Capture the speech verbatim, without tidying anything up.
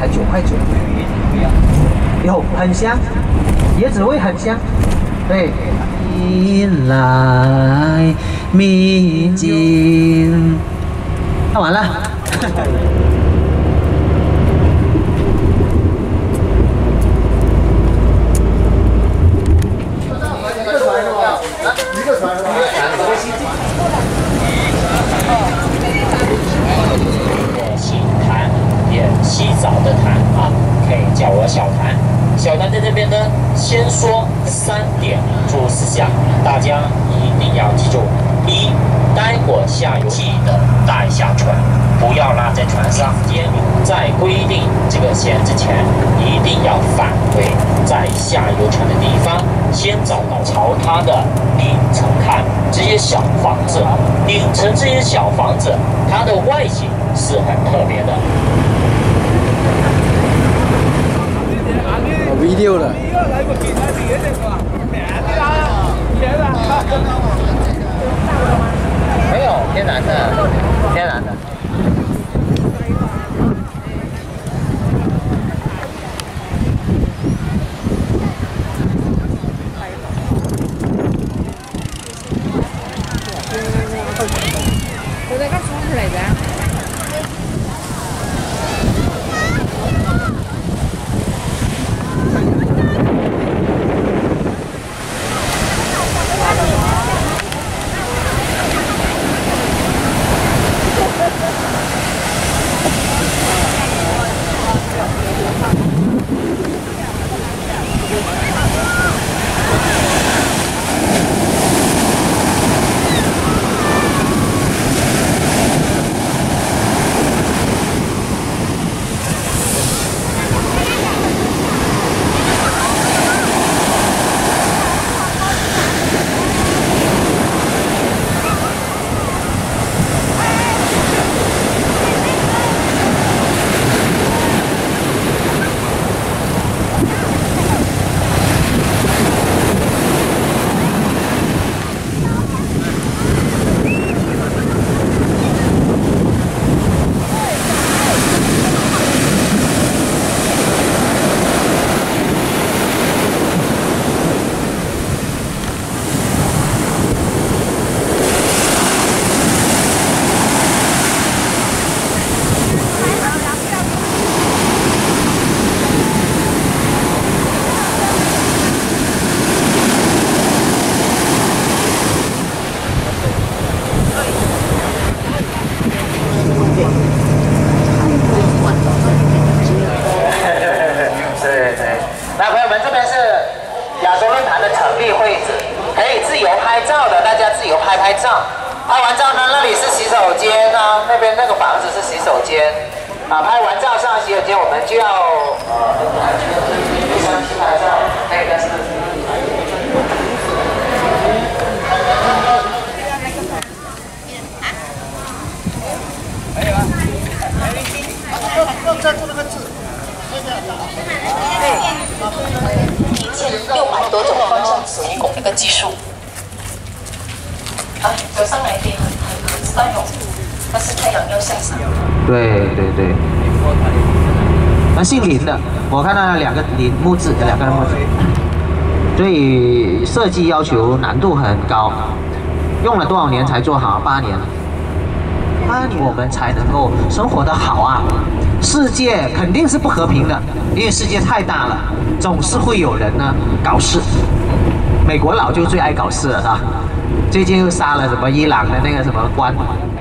九块九。有很香，椰子味很香。对，依来秘境。看完了。 洗坛也洗澡的坛啊，可以叫我小谭。小谭在这边呢，先说三点注意事项，大家一定要记住：一，待会下游记得带下船，不要拉在船上。在规定这个线之前，一定要返回在下游船的地方，先找到朝它的顶层看。这些小房子，顶层这些小房子，它的外形是很特别的。 video 了。 没有天然的，天然的。 我在干什么来着？ 那朋友们，这边是亚洲论坛的成立会址，可以自由拍照的，大家自由拍拍照。拍完照呢，那里是洗手间啊，那边那个房子是洗手间啊。拍完照上洗手间，我们就要呃互相去拍照，可以的是。可以了。要站住那个字。 一千六百多种方向水拱那个技术，啊，走上来一点很很很自然用，但是太阳要下山。 对对对。那姓林的，我看到两个林木字，两个人木字，所以设计要求难度很高，用了多少年才做好？八年。八年我们才能够生活得好啊！世界肯定是不和平的，因为世界太大了，总是会有人呢搞事。美国佬就最爱搞事了啊！最近又杀了什么伊朗的那个什么官，